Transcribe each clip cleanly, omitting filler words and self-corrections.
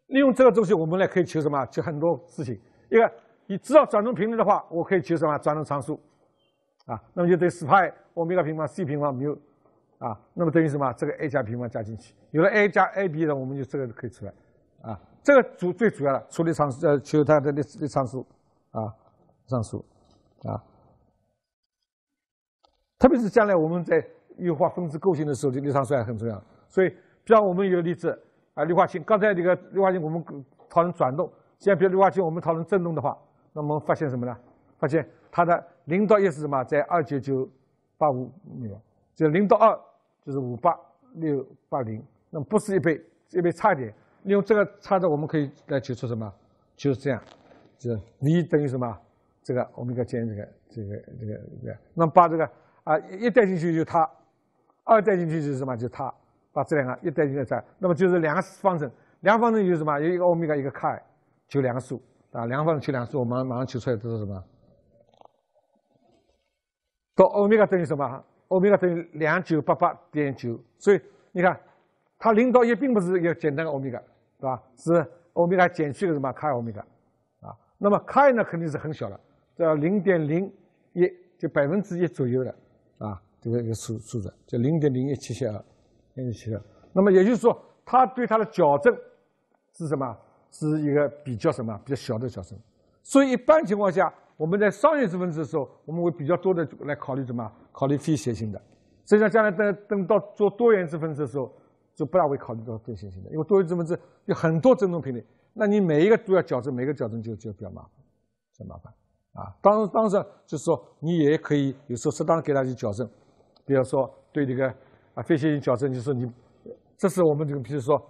利用这个东西，我们来可以求什么？求很多事情。一个，你知道转动频率的话，我可以求什么？转动常数，啊，那么就等于10派欧米伽平方 c 平方缪，啊，那么等于什么？这个 a 加平方加进去，有了 a 加 ab 的，我们就这个可以出来，啊，这个最主要的处理常数，求它的力常数，啊，常数，啊，特别是将来我们在优化分子构型的时候，这力常数还很重要。所以，比方我们有个例子。啊，氯化氢，刚才这个氯化氢我们讨论转动，现在比如氯化氢我们讨论振动的话，那么我们发现什么呢？发现它的0到1是什么？在29985秒，就0到2就是58680，那么不是1倍差一点。利用这个差的，我们可以来求出什么？就是这样，就是 v 等于什么？这个欧米伽减这个，那么把这个1带进去就是它，2带进去就是什么？就是它。把这两个一带进来，那么就是两个方程，两个方程就是什么？有一个欧米伽，一个开，求两个数啊，两个方程求两个数，我们马上求出来都是什么？到欧米伽等于什么？欧米伽等于2988.9，所以你看，它0到1并不是一个简单的欧米伽，对吧？是欧米伽减去个什么开欧米伽啊？那么开呢肯定是很小的，这0.01就1%左右的啊，这个一个数字，就0.0172。那么也就是说，它对它的矫正是什么？是一个比较什么？比较小的矫正。所以一般情况下，我们在双原子分子的时候，我们会比较多的来考虑什么？考虑非线性的。实际上，将来等到做多原子分子的时候，就不大会考虑到非线性的，因为多原子分子有很多振动频率，那你每一个都要矫正，每个矫正就比较麻烦，很麻烦啊。当然就是说，你也可以有时候适当给它去矫正，比如说对这个。非线性矫正就是说你，这是我们这个，比如说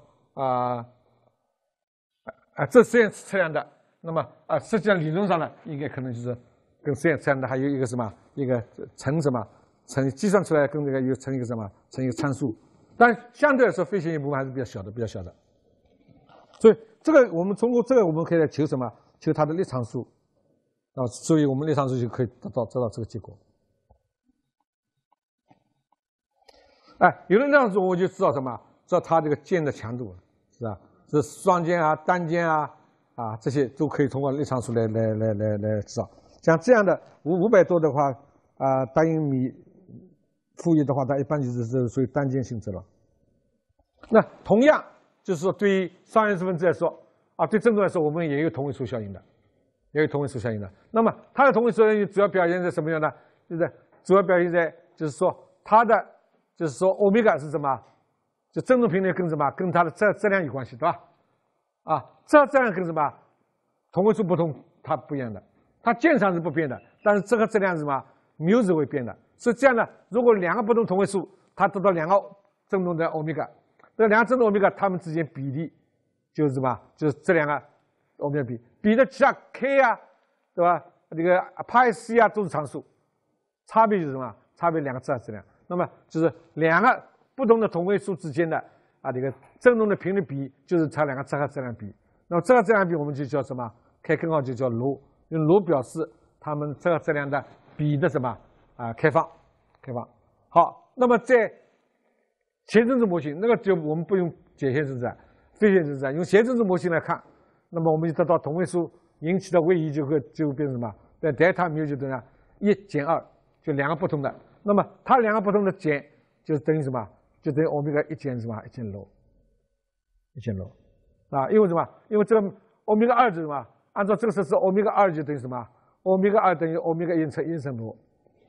这实验测量的，那么实际上理论上呢，应该可能就是跟实验测量的还有一个什么，一个乘计算出来跟这个又乘一个什么，乘一个参数，但相对来说非线性部分还是比较小的，所以这个我们通过这个我们可以来求什么？求它的力常数，啊，所以我们力常数就可以得到这个结果。有了这样子，我就知道什么？知道它这个键的强度，是吧？是双键啊、单键啊，这些都可以通过力常数来知道。像这样的500多的话，单英米负1的话，它一般就是属于单键性质了。那同样就是说，对于双原子分子来说，对振动来说，我们也有同位素效应的，那么它的同位素效应主要表现在什么样呢？就是主要表现在就是说它的。就是说，欧米伽是什么？就振动频率跟什么？跟它的质量有关系，对吧？质量跟什么？同位素不同，它不一样的。它键上是不变的，但是这个质量是什么？缪是会变的。所以这样的，如果两个不同同位素，它得到两个振动的欧米伽，这两个振动欧米伽它们之间比例就是什么？就是这两个欧米伽比的其他 k 啊，对吧？这个派 c 啊都是常数，差别就是什么？差别两个质量。那么就是两个不同的同位素之间的这个振动的频率比，就是它两个质量比。那么这个质量比我们就叫什么？开根号就叫罗，用罗表示它们这个质量的比的什么开放。好，那么在弦振子模型，那个就我们不用解弦振子，非弦振子，用弦振子模型来看，那么我们就得到同位素引起的位移就会变成什么？在德尔塔缪就等于1减2，就两个不同的。那么它两个不同的减就等于什么？就等于欧米伽1减什么？1减罗因为什么？因为这个欧米伽2是什么？按照这个设置，欧米伽2就等于什么？欧米伽2等于欧米伽1乘1乘罗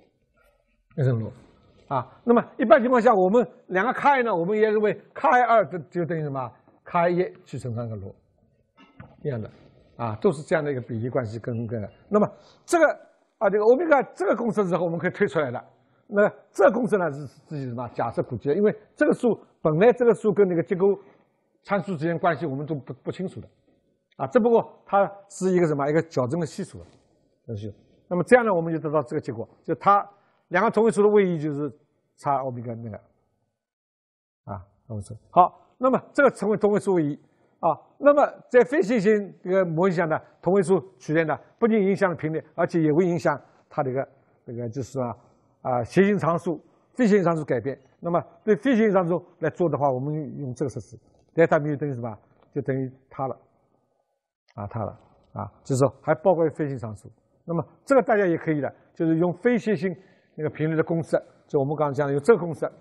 那么一般情况下，我们两个开呢，我们也认为开2就等于什么？开1去乘上个罗，一样的都是这样的一个比例关系跟。那么这个这个欧米伽这个公式之后，我们可以推出来的。那这个公式呢是自己什么假设估计的，因为这个数本来这个数跟那个结构参数之间关系我们都不清楚的只不过它是一个什么一个矫正的系数的东西。那么这样呢，我们就得到这个结果，就它两个同位素的位移就是差欧米伽那个同位素。好，那么这个成为同位素位移那么在非线性这个模型下呢，同位素曲线呢不仅影响了频率，而且也会影响它这个就是说线性常数、非线性常数改变。那么对非线性常数来做的话，我们用这个设施，德尔塔缪等于什么？ 就等于它了，它了，就是说还包括非线常数。那么这个大家也可以的，就是用非线性那个频率的公式，就我们刚刚讲的用这个公式，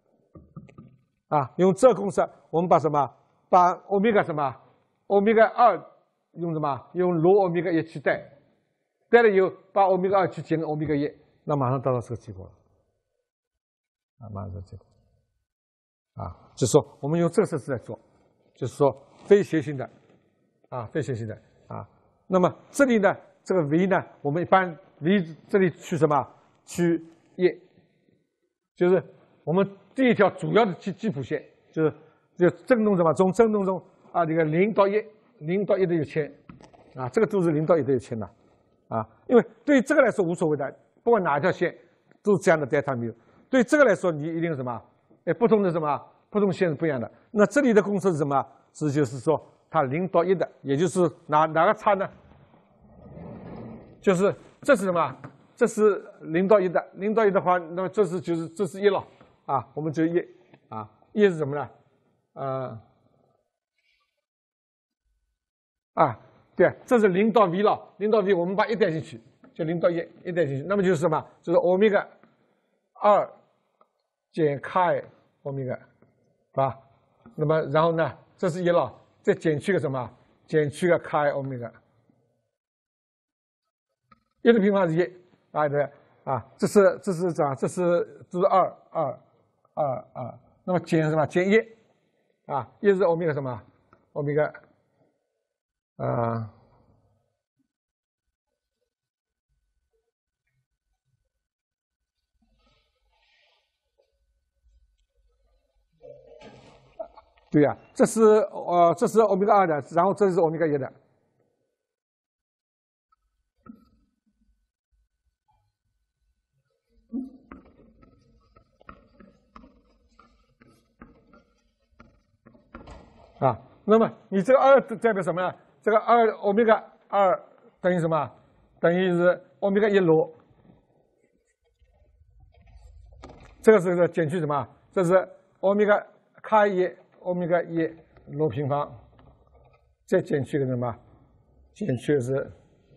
用这个公式，我们把什么？把欧米伽什么？欧米伽2用什么？用ln欧米伽1去代了以后，把欧米伽2去减欧米伽1，那马上得到这个结果了。马上这个结果。就是说我们用这个设置来做，就是说非线性的，非线性的那么这里呢，这个 v 呢，我们一般 v 这里取什么？取1，就是我们第一条主要的基谱线，就振动什么？从振动中这个0到1，0到1的有牵这个都是0到1的有牵的因为对于这个来说无所谓的，不管哪一条线都是这样的 delta mu。对这个来说，你一定什么？不同的什么？不同线是不一样的。那这里的公式是什么？就是说它0到1的，也就是哪个差呢？就是这是什么？这是0到1的，0到1的话，那么这是1了我们就11是什么呢？对，这是0到 v 了，0到 v 我们把1带进去，就0到1带进去，那么就是什么？就是欧米伽2减 K 欧米伽，那么然后呢，这是1了，再减去个什么？减去个 K 欧米伽，1的平方是1对这是什么？这是2，那么减什么？减11是欧米伽什么？欧米伽对呀，这是欧米伽2的，然后这是欧米伽1的。那么你这个2代表什么呢？这个欧米伽2等于什么？等于是欧米伽1ln。这个是减去什么？这是欧米伽 K1欧米伽1ln平方，再减去个什么？减去的是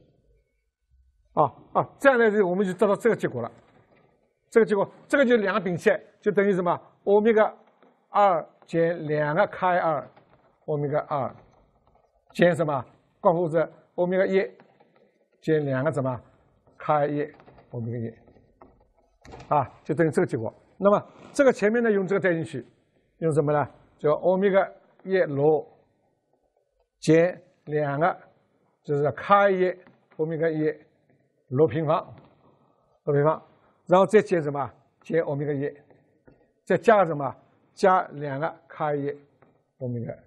这样呢，我们就得到这个结果了。这个结果，这个就两个并起来，就等于什么？欧米伽2减2个 K2欧米伽2减什么？括弧是欧米伽1减2个什么 K1欧米伽1就等于这个结果。那么这个前面呢，用这个带进去，用什么呢？就欧米伽1ln减2个就是 K1欧米伽1ln平方，然后再减什么？减欧米伽1，再加什么？加2个 K1欧米伽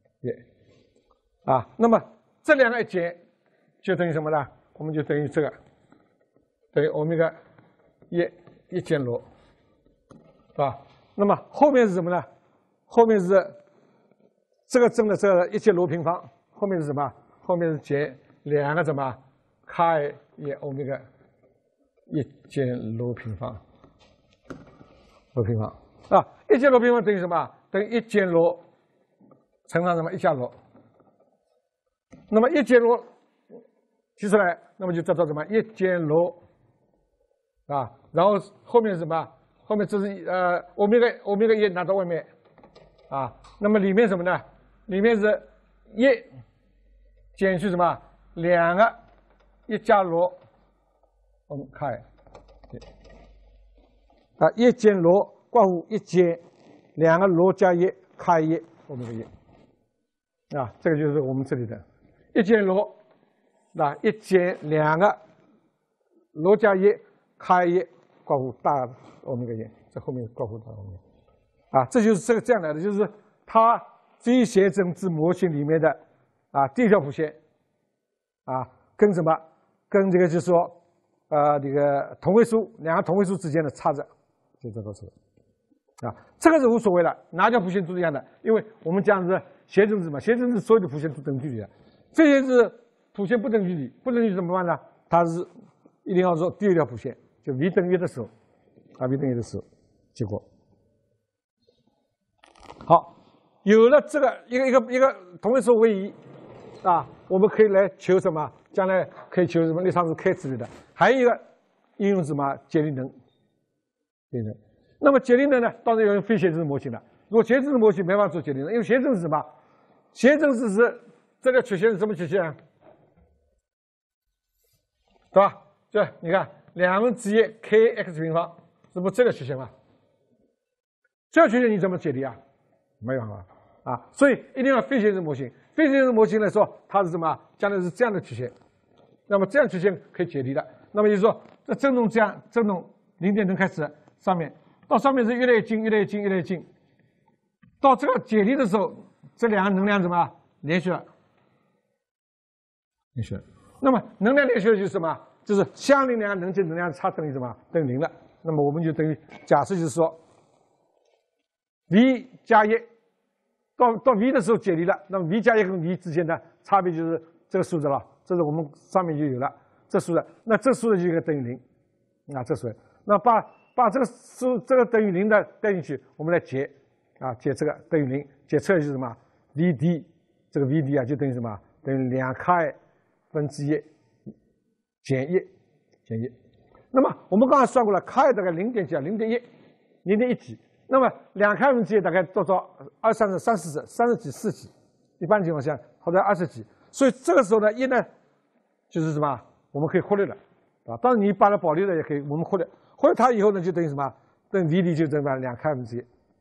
1那么这两个一减，就等于什么呢？我们就等于这个，等于欧米伽1减ln那么后面是什么呢？后面是这个正的这个1减ln平方，后面是什么？后面是减2个什么 K1欧米伽1减ln平方，1减ln平方等于什么？等于1减ln乘上什么？1加ln。那么1减ln提出来，那么就得到什么？1减ln然后后面是什么？后面这是欧米伽1拿到外面那么里面什么呢？里面是1减去什么？2个1加ln我们看1减ln括弧1减2个ln加1 K1欧米伽1这个就是我们这里的1减ln1减2个ln加1 K1括弧大欧米伽1，这后面括弧大欧米伽这就是这样来的，就是它非弦振子模型里面的第一条谱线跟什么？跟这个就是说这个同位素两个同位素之间的差值，就这个是这个是无所谓的，哪条谱线都是一样的，因为我们讲的是弦振子嘛，弦振子所有的谱线都等距离的，这些是谱线不等距离，不等距离怎么办呢？它是一定要说第二条谱线，就 v 等于1的时候，v 等于1的时候，结果好， 有了这个一个同位素位移啊，我们可以来求什么？将来可以求什么力场数 K 之类的。还有一个应用什么解离能，解离能。那么解离能呢，当然要用非谐振式模型了。如果谐振式模型没法做解离能，因为谐振是什么？谐振式是这个曲线是什么曲线啊？对吧？这你看1/2 kx 平方，是不是这个曲线吗？这个曲线你怎么解离啊？没办法啊，所以一定要非谐振式模型。非谐振式模型来说，它是什么？将来是这样的曲线。那么这样曲线可以解离的。那么也就是说，这振动这样振动0点能开始，上面到上面是越来越近，越来越近，越来越近。到这个解离的时候，这两个能量怎么连续了？连续了。那么能量连续了就是什么？就是相邻两个能阶能量差等于什么？等于0了。那么我们就等于假设就是说 ，v 加1到 v 的时候解离了，那么 v 加1跟 v 之间的差别就是这个数字了。这是我们上面就有了这数字，那这数字就应该等于0啊，这数字。那把这个等于0的带进去，我们来解啊，解这个等于0，解出来就是什么 ？vd 这个 vd 啊，就等于什么？等于2k 分之1减1。那么我们刚才算过了 ，k 大概0点几啊，0.1几。那么2k分之1大概多少？20、30、30几、40几，一般情况下或者20几。所以这个时候呢，1呢就是什么？我们可以忽略了，啊，当然你把它保留了也可以，我们忽略。忽略它以后呢，就等于什么？等于 vd 就等于2k分之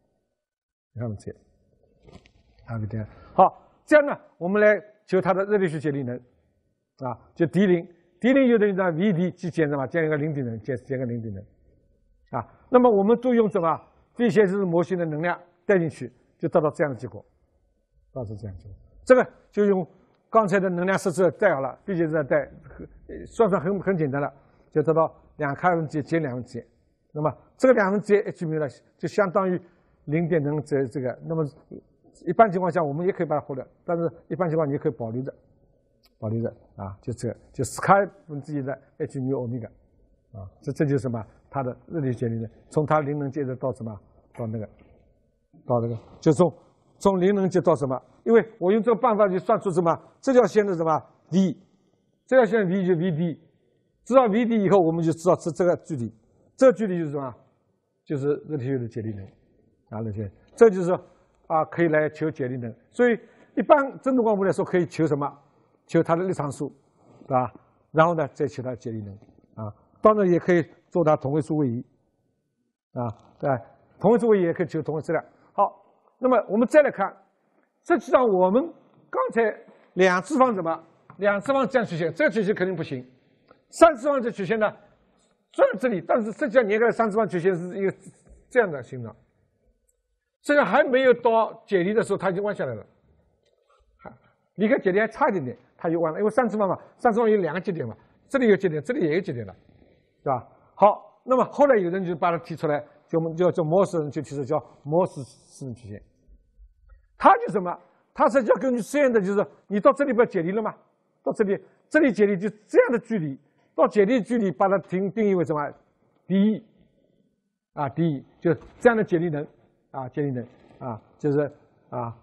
1，2k分之1，啊，对。好，这样呢，我们来求它的热力学解离能，啊，就 d0 就等于呢 vd 去减什么？减一个0点能，减个0点能，啊，那么我们都用什么非谐振式模型的能量带进去，就得到这样的结果，这样的结果。这个就用刚才的能量设置带好了，非谐振式带，算很简单了，就得到2k分之1减2分之1。那么这个2分之1 h μ 呢，就相当于0点能这个。那么一般情况下我们也可以把它忽略，但是一般情况你也可以保留着啊，就这个就4k分之1的 h μ 欧米伽啊，这就是什么？它的热力解离能，从它0能接着到什么？到那个，就从0能接到什么？因为我用这个办法就算出什么？这条线的什么 v， 这条线 v 就 vd， 知道 vd 以后，我们就知道是这个距离，这个距离就是什么？就是热力学的解离能啊，热力学，这就是说啊，可以来求解离能。所以一般振动光谱来说，可以求什么？求它的力场数，对吧？然后呢，再求它的解离能啊。当然也可以做它同位素位移啊，对吧？同位素位移也可以求同位质量。好，那么我们再来看，实际上我们刚才两次方怎么？两次方这样曲线，这个曲线肯定不行。三次方这曲线呢，虽然这里，但是实际上你看三次方曲线是一个这样的形状，实际上还没有到解离的时候，它已经弯下来了。离开节点还差一点点，它就弯了，因为三次方嘛，三次方有2个节点嘛，这里有节点，这里也有节点了，对吧？好，那么后来有人就把它提出来，就我们叫摩尔斯人就提出叫摩尔斯四正曲线。它就什么？它实际上根据实验的就是你到这里不要解离了吗？到这里解离就这样的距离，到解离距离把它定义为什么 ？d 啊 d 就这样的解离能啊解离能啊就是啊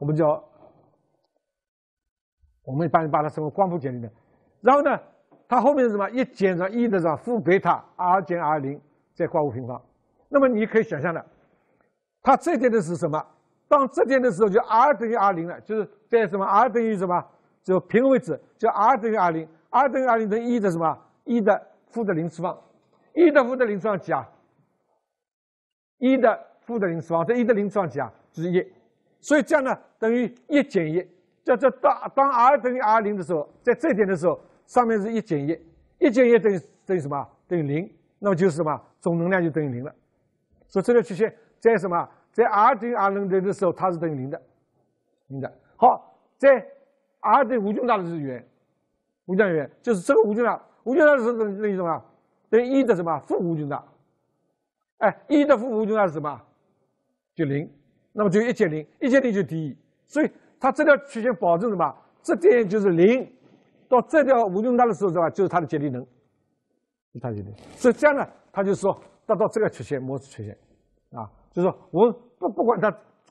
我们一般把它称为光谱解离能。然后呢，它后面是什么？一减上1的什么负贝塔 r 减 r0 再挂无平方。那么你可以想象的，它这点的是什么？当这点的时候，就 r 等于 r0 了，就是在什么 r 等于什么？就平行位置，就 r 等于 r0，r 等于 r0等于1的什么？1的负的0次方，1的负的0次方几啊？1的负的0次方，这1的0次方几啊？就是1。所以这样呢，等于1减1。叫当 r 等于 r0 的时候，在这点的时候，上面是1减1，1减1等于什么？等于0。那么就是什么？总能量就等于0了。所以这条曲线在什么？在 r 等于 r0 的时候，它是等于0的。好，在 r 等于无穷大的是圆，无穷大圆就是这个无穷大，无穷大的时候等于什么？等于1的什么？负无穷大。哎，1的负无穷大是什么？就0。那么就1减0，1减0就 d。所以它这条曲线保证什么？这点就是0，到这条无穷大的时候是吧？就是它的解离能，就是它的解离能。所以这样呢，它就说得到这个曲线，摩尔斯曲线，啊，就是说我们不管它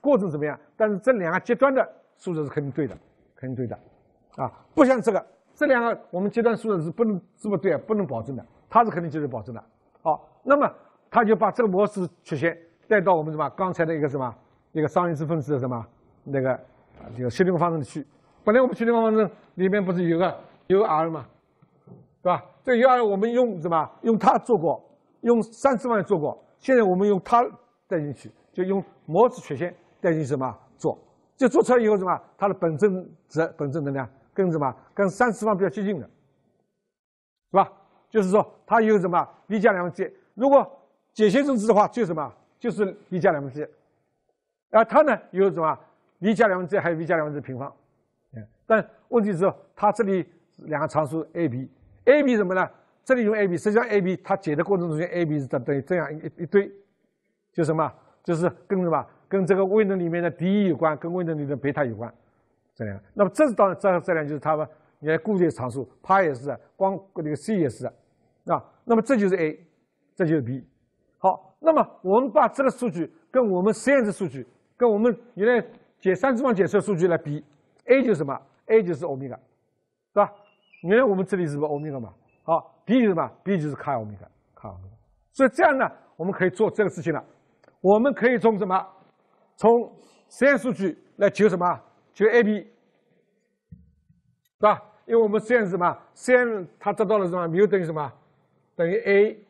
过程怎么样，但是这两个极端的数字是肯定对的，肯定对的，啊，不像这两个我们极端数字是不对，不能保证的，它是肯定就是保证的。好，那么他就把这个模式曲线带到我们什么刚才的一个什么一个商业制分子的什么那个这个薛定谔方程的区。本来我们薛定谔方程里面不是有个 U_r 嘛，对吧？这个 U_r 我们用什么？用它做过，用3次方也做过。现在我们用它带进去，就用模式曲线带进去什么做？就做出来以后什么？它的本正值、本正能量跟什么？跟3次方比较接近的，是吧？就是说它有什么 v 加2分之一。如果解析正值的话，就是什么？就是 v 加2分之一。而它呢有什么 v 加2分之一，还有 v 加2分之一平方。但问题是，它这里两个常数 a、b 什么呢？这里用 a、b， 实际上 a、b 它解的过程中间 a、b 是等于这样一堆，就什么？就是跟什么？跟这个微能里面的 d 有关，跟微能里面的贝塔有关，这样。那么这是当然这两就是它们你来固定常数，它也是，光那个 c 也是啊。那么这就是 a， 这就是 b。好，那么我们把这个数据跟我们实验室数据，跟我们原来解3次方解释的数据来比 ，a 就是什么 ？a 就是欧米伽，是吧？原来我们这里是欧米伽嘛，好 ，b 就是什么 ？b 就是卡欧米伽，卡欧米伽。所以这样呢，我们可以做这个事情了。我们可以从什么？从实验数据来求什么？求 a、b， 是吧？因为我们实验是什么？实验它得到了什么？μ等于什么？等于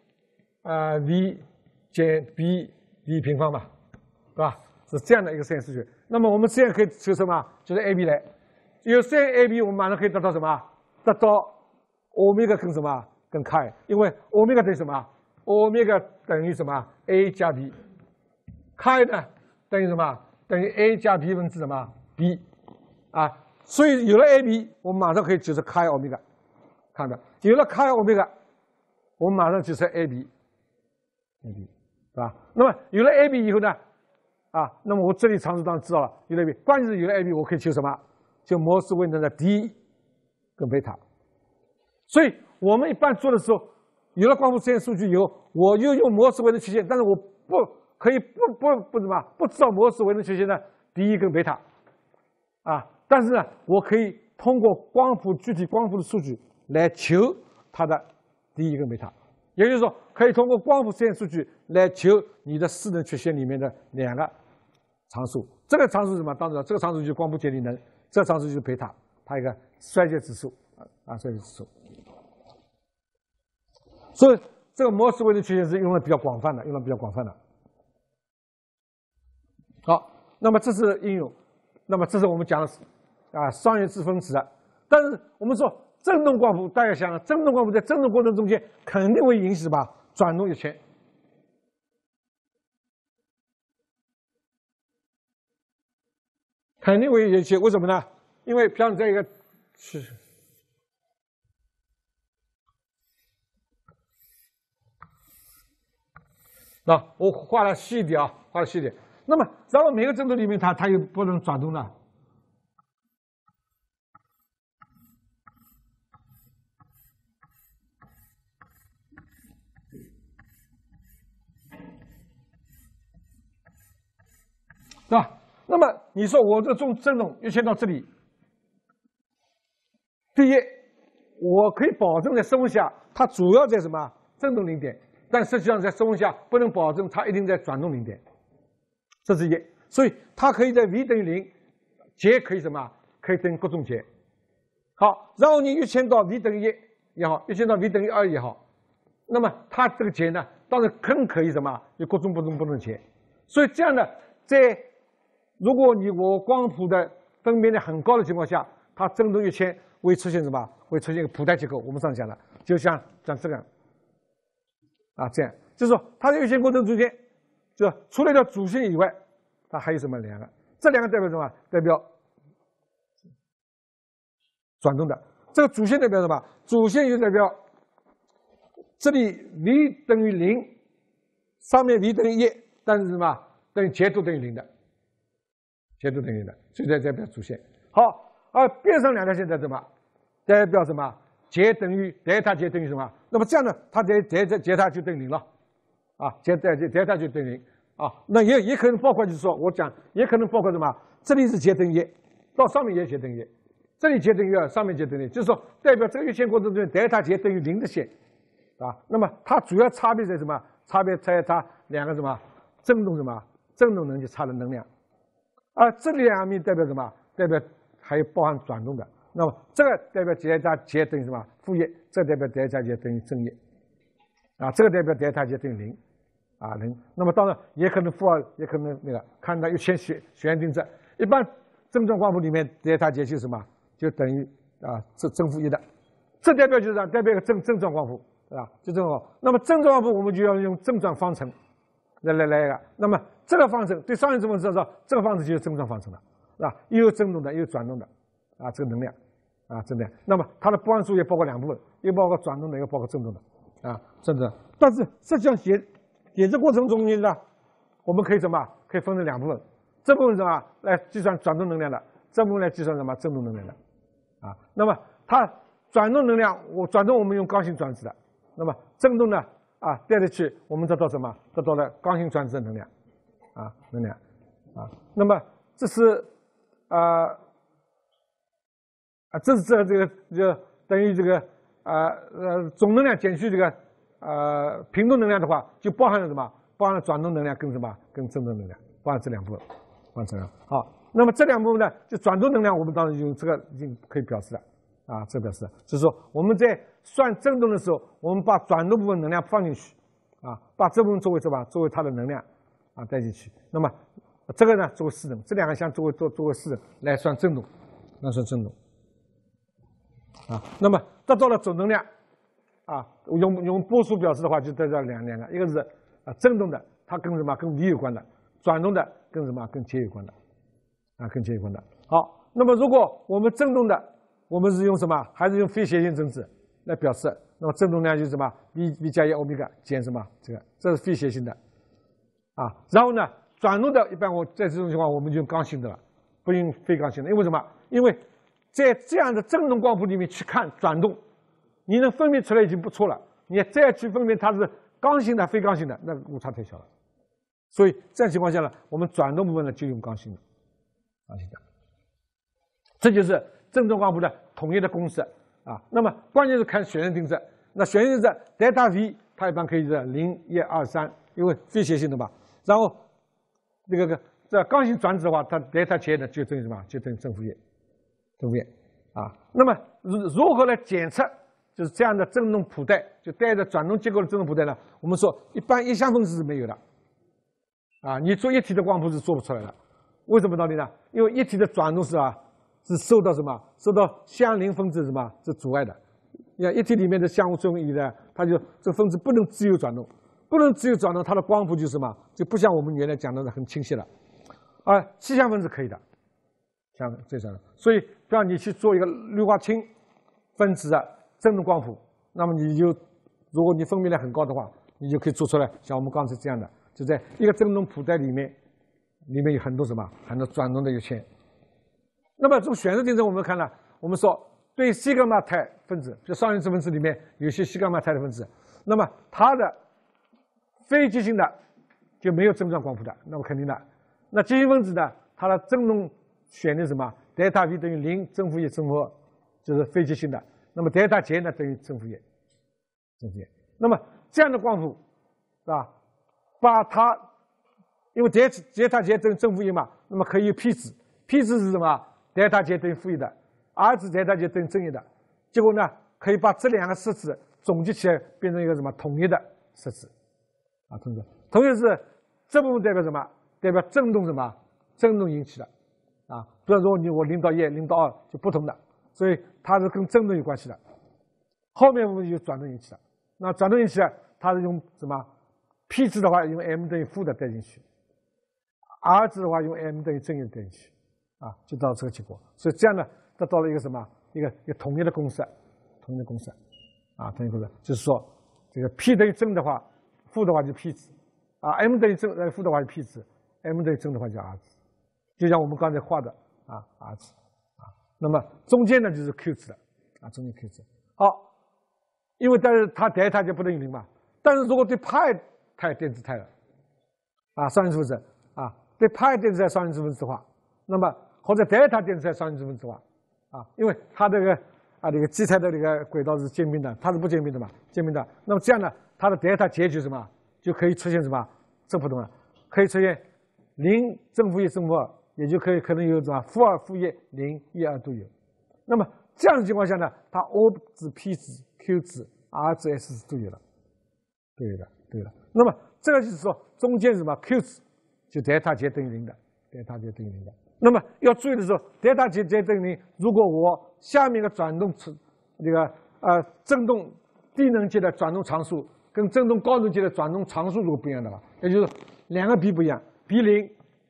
a v 减 b 平方嘛，是吧？是这样的一个实验数据。那么我们实验可以求什么？就是 a、b 来。有实验 a、b， 我们马上可以得到什么？得到欧米伽跟什么？跟 Chi， 因为欧米伽等于什么？欧米伽等于什么 ？a 加 b。Chi 呢等于什么？等于 a 加 b 分之什么 b 啊？所以有了 a、b， 我们马上可以解释 Chi 欧米伽，看到？有了 Chi 欧米伽，我们马上解释 a、b， 是吧？那么有了 a、b 以后呢？啊，那么我这里常识当然知道了，有了 a、b， 关键是有了 a、b， 我可以求什么？求模式微能的 d 跟贝塔。所以我们一般做的时候，有了光伏实验数据以后，我又用模式微能曲线，但是我不什么不知道模式微能曲线的 d 跟贝塔啊，但是呢，我可以通过具体光伏的数据来求它的 d 跟贝塔，也就是说，可以通过光伏实验数据来求你的势能曲线里面的两个常数。这个常数是什么？当然，这个常数就是光伏解离能，这个常数就是贝塔，它一个衰减指数衰减指数。所以这个模式微能曲线是用的比较广泛的，好，那么这是应用，那么这是我们讲的商业制分子的。但是我们说振动光伏，大家想，振动光伏在振动过程中间肯定会引起什么？转动一圈。肯定会引起，为什么呢？因为像这个我画了细一点画了细一点。那么，然后每个振动里面它有不能转动的。是吧？那么你说我这种振动又牵到这里，第一，我可以保证在室温下它主要在什么振动零点，但实际上在室温下不能保证它一定在转动零点，这是一。所以它可以在 v 等于0，节可以什么？可以等于各种节。好，然后你又牵到 v 等于1也好，又牵到 v 等于2也好，那么它这个节呢，当然更可以什么？有各种不同节。所以这样的如果我光谱的分辨率很高的情况下，它振动一圈会出现什么？会出现一个谱带结构。我们上次讲的，就像这样这样就是说它的有限过程中间，就除了主线以外，它还有什么两个？这两个代表什么？代表转动的。这个主线代表什么？主线就代表这里 v 等于0，上面 v 等于1，但是什么？等于节度等于0的。节度等于0的，所以代表主线。好，而边上两条线在什么？代表什么？节等于德尔塔节等于什么？那么这样呢，它德尔塔就等于0了，德尔塔就等于0。 啊，那也可能包括就是说我讲也可能包括什么？这里是节等于1，到上面也节等于1，这里节等于2，上面节等于1，就是说代表这个线过程中德尔塔节等于0的线，啊，那么它主要差别在什么？差别在它两个什么振动能就差的能量，而这两面代表什么？代表还有包含转动的。那么这个代表德尔塔节等于什么？-1，这个代表德尔塔节等于正1，啊，这个代表德尔塔节等于0，啊0。那么当然也可能负2，也可能那个看到有先选定这。一般正状光谱里面德尔塔节就是什么？就等于正负1的，这代表就是代表一个正状光谱，是吧？就正状。那么正状光谱我们就要用正状方程来一个。那么这个方程对上一次我们知道，这个方程就是正状方程了，是吧？又有振动的，又有转动的，啊，这个能量。啊，正能量。那么它的波函数也包括2部分，一个包括转动的，一个包括振动的，啊，振动的。但是实际上解这过程中呢，我们可以什么？可以分成2部分，这部分什么来计算转动能量的，这部分来计算什么振动能量的，啊。那么它转动能量，转动我们用刚性转子的，那么振动呢，啊带着去，我们得到什么？得到了刚性转子的能量，啊，能量，啊。那么这是这是这个就等于这个总能量减去这个频动能量的话，就包含了什么？包含了转动能量跟什么？跟振动能量，包含这2部分，包含这样。好，那么这2部分呢，就转动能量，我们当然用这个已经可以表示了，啊，这表示就是说我们在算振动的时候，我们把转动部分能量放进去，啊，把这部分作为什么？作为它的能量啊带进去。那么这个呢作为势能，这2个相作为势能来算振动，来算振动。啊，那么得到了总能量，啊，用波数表示的话，就得到两个，一个是振动的，它跟什么？跟力有关的；转动的跟什么？跟节有关的，啊，跟节有关的。好，那么如果我们振动的，我们是用什么？还是用非线性振子来表示？那么振动量就是什么 ？v 加1欧米伽减什么？这是非线性的，啊，然后呢，转动的，一般在这种情况我们就用刚性的了，不用非刚性的，因为什么？因为在这样的振动光谱里面去看转动，你能分辨出来已经不错了。你再去分辨它是刚性的、非刚性的，那误差太小了。所以这样情况下呢，我们转动部分呢就用刚性的，这就是振动光谱的统一的公式啊。那么关键是看选择定则。那选择定则德尔塔 V 它一般可以是0、1、2、3，因为非线性的嘛。然后这刚性转子的话，它德尔塔节呢就等于什么？就等于正负1。正负1啊，那么如何来检测就是这样的振动谱带，就带着转动结构的振动谱带呢？我们说一般1相分子是没有的，啊，你做一体的光谱是做不出来的。为什么道理呢？因为一体的转动是受到什么？受到相邻分子什么是阻碍的。你看一体里面的相互作用仪呢，它就这个分子不能自由转动，不能自由转动，它的光谱就是什么？就不像我们原来讲的很清晰了，而气相分子可以的。像这样的，所以比方你去做一个氯化氢分子的振动光谱，那么如果你分辨率很高的话，你就可以做出来像我们刚才这样的，就在一个振动谱带里面有很多什么，很多转动的线。那么从选择定则我们看了，我们说对西格玛肽分子，就上原子分子里面有些西格玛肽的分子，那么它的非极性的就没有正状光谱的，那么肯定的。那极性分子呢，它的振动选的什么？德尔塔 V 等于0，正负1，正负2，就是非极性的。那么德尔塔节呢等于正负1，正负1。那么这样的光谱，是吧？把它，因为德尔塔节等于正负1嘛，那么可以有 p 值 ，p 值是什么？德尔塔节等于负1的 ，r 值德尔塔节等于正1的。结果呢，可以把这2个设置总结起来，变成一个什么统一的设置，啊，统一是这部分代表什么？代表振动什么？振动引起的。啊，比如说我0到1、0到2就不同的，所以它是跟振动有关系的。后面我们就转动引起的，那转动引起的它是用什么 ？p 值的话用 m 等于负的带进去 ，r 值的话用 m 等于正1带进去，啊，就到这个结果。所以这样呢，得到了一个什么？一个统一的公式，统一的公式，啊，统一公式就是说，这个 p 等于正的话，负的话就 p 值，啊 m 等于正负的话就 p 值 ，m 等于正的话就 r 值。就像我们刚才画的r 值啊，那么中间呢就是 q 值的啊，中间 q 值。好，因为但是它德尔塔就不等于0嘛，但是如果对派电子态了， 双因子分子对派电子双因子分子的话，那么或者德尔塔电子双因子分子的话，因为它这个这个基态的这个轨道是渐并的，它是不渐并的嘛，渐并的。那么这样呢，它的德尔塔结局什么就可以出现什么正负动了，可以出现0正负1正负2，也就可能有什么负2负1 0 1 2都有。那么这样的情况下呢，它 O 值 P 值 Q 值 R 值 S 值都有了，都有了。那么这个就是说中间什么 Q 值就德尔塔结等于0的，德尔塔结等于0的。那么要注意的是，德尔塔结等于0，如果我下面的转动振动低能阶的转动常数跟振动高能阶的转动常数如果不一样的话，也就是两个 B 不一样 ，B0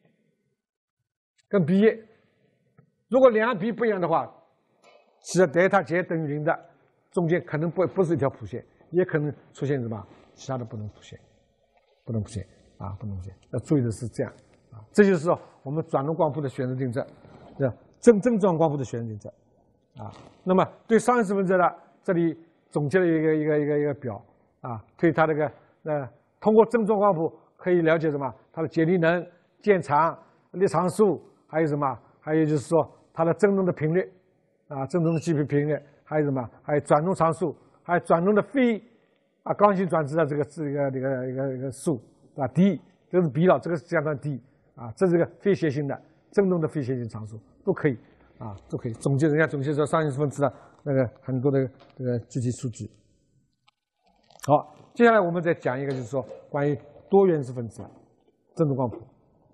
跟 B1，如果两个 B 不一样的话，其实德尔塔结等于0的中间可能不是一条谱线，也可能出现什么其他的不能谱线，不能谱线。要注意的是这样这就是说我们转动光谱的选择定则，正状光谱的选择定则那么对双因子分子呢，这里总结了一个表对它这个通过正状光谱可以了解什么？它的解离能、键长、力常数，还有什么？还有就是说它的振动的频率振动的基频频率，还有什么？还有转动常数，还有转动的非刚性转值的这个数D， 这是 B 了，这个是相当 D 这是个非谐性的振动的非谐性常数，都可以都可以总结这双因子分子的很多的这个具体数据。好，接下来我们再讲一个，就是说关于多原子分子振动光谱。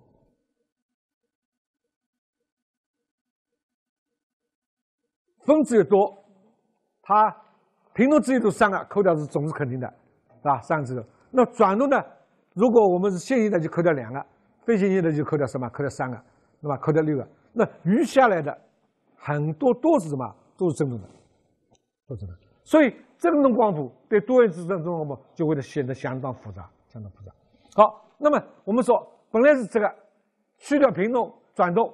分子越多，它频动值越多3个，扣掉是总是肯定的，是吧？3个之头。那转动呢？如果我们是线性的，就扣掉2个；非线性的就扣掉什么？扣掉3个，对吧？扣掉6个。那余下来的很多都是什么？都是振动的，都是振动。所以振动光谱对多原子振动光谱就会显得相当复杂，相当复杂。好，那么我们说本来是这个去掉频动转动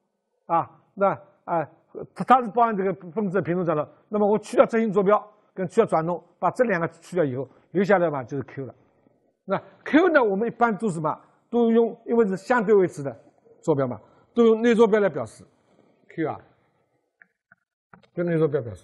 它是包含这个分子的频动转动。那么我去掉正性坐标跟去掉转动，把这2个去掉以后，留下来嘛就是 Q 了。那 Q 呢，我们一般都是什么？都用，因为是相对位置的坐标嘛，都用内坐标来表示 Q 用内坐标表示。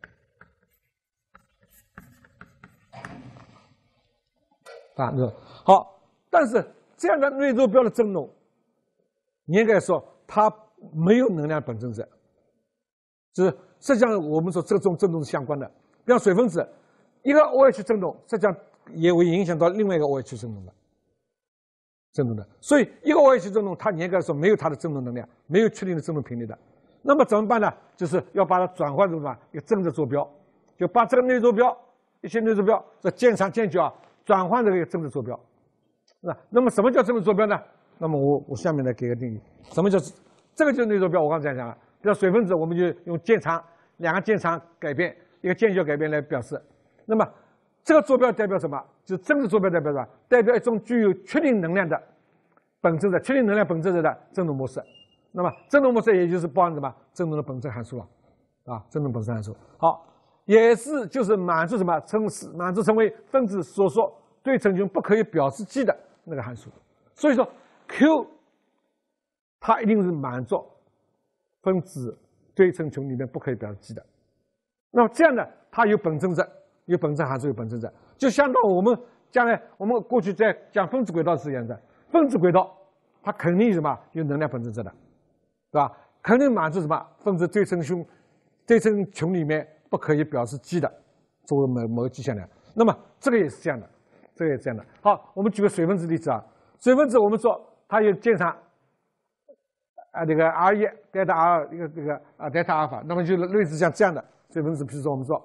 好，但是这样的内坐标的振动，你应该说它没有能量本身值，就是实际上我们说这种振动是相关的。比方水分子一个 OH 振动，实际上也会影响到另外一个 OH 振动的。所以一个 OH 振动，它严格来说没有它的振动能量，没有确定的振动频率的。那么怎么办呢？就是要把它转换成什么？一个正的坐标，就把这个内坐标一些内坐标这渐长渐角转换成一个正的坐标。那么什么叫正的坐标呢？那么我下面来给个定义。什么叫这个就是内坐标？我刚才讲了，比如水分子，我们就用渐长2个渐长改变，一个渐角改变来表示。那么这个坐标代表什么？就是正的坐标代表什么？代表一种具有确定能量的本质的确定能量本质的振动模式。那么振动模式也就是包含什么？振动的本质函数了振动本质函数。好，也是就是满足什么？满足成为分子所说对称群不可以表示积的那个函数。所以说 Q 它一定是满足分子对称群里面不可以表示积的。那么这样的它有本质值，有本质函数，有本质值，就相当于我们将来我们过去在讲分子轨道是一样的。分子轨道它肯定有什么？有能量本质值的，对吧？肯定满足什么？分子对称群里面不可以表示积的作为某个迹象量。那么这个也是这样的，这个也是这样的。好，我们举个水分子例子水分子我们说它有渐长这个 R1 德尔塔 R2 一个德尔塔阿尔法，那么就类似像这样的水分子，比如说我们说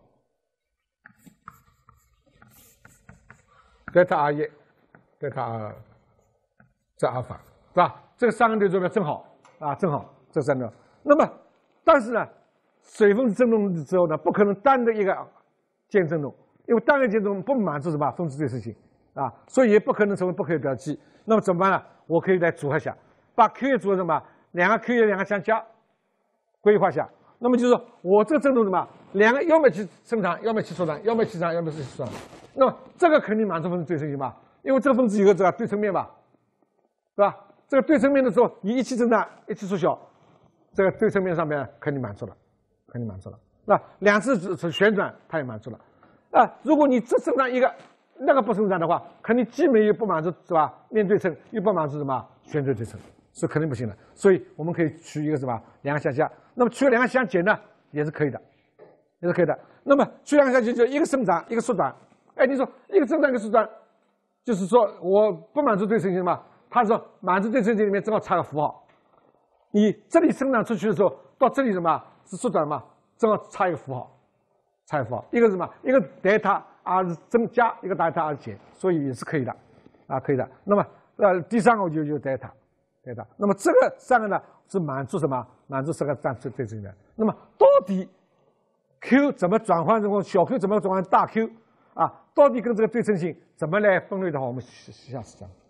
德尔塔 R1 德尔塔 R2 这阿尔法是吧？这个3个内坐标正好正好这3个。那么但是呢，水分子振动之后呢，不可能单的一个键振动，因为单个键振动不满足什么分子对称性所以也不可能成为不可以表积。那么怎么办呢？我可以来组合一下，把 Q 也组合什么？2个 Q 也2个相加，规划下。那么就是说我这个振动什么？2个要么去伸长，要么去缩短，要么去长，要么去缩短。那么这个肯定满足分子对称性吧？因为这个分子有个这个对称面吧， 吧？这个对称面的时候，你一起增大，一起缩小，这个对称面上面肯定满足了，肯定满足了。那两次旋转，它也满足了。如果你只生长一个，那个不生长的话，肯定既没有不满足是吧？面对称又不满足什么旋对对称，是肯定不行的。所以我们可以取一个什么两个相加，那么取两个相减呢，也是可以的，也是可以的。那么取两个相减就一个生长一个缩短。哎，你说一个增长一个缩短，就是说我不满足对称性嘛？它说满足对称性里面正好差个符号，你这里生长出去的时候，到这里什么是缩短嘛？正好差一个符号，差一个符号，一个是什么？一个德尔塔 r 是增加，一个德尔塔 r 减，所以也是可以的，可以的。那么第三个我就德尔塔，德尔塔。那么这个三个呢是满足什么？满足这个对称性的。那么到底 Q 怎么转换成小 Q 怎么转换大 Q 到底跟这个对称性怎么来分类的话，我们下次讲。